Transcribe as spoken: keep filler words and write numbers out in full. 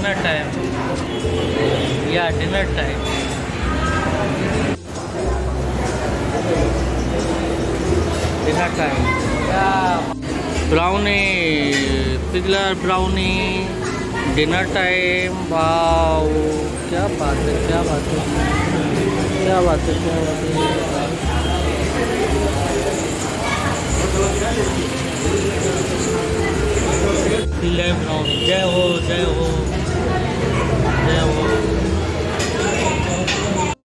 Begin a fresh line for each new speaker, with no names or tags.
Dinner time, या dinner time. Dinner time या brownie, पिगलर ब्राउनी, डिनर टाइम। वाओ, क्या बात है, क्या बात है, क्या बात है, क्या बात है। ब्राउनी, जय हो, जय हो।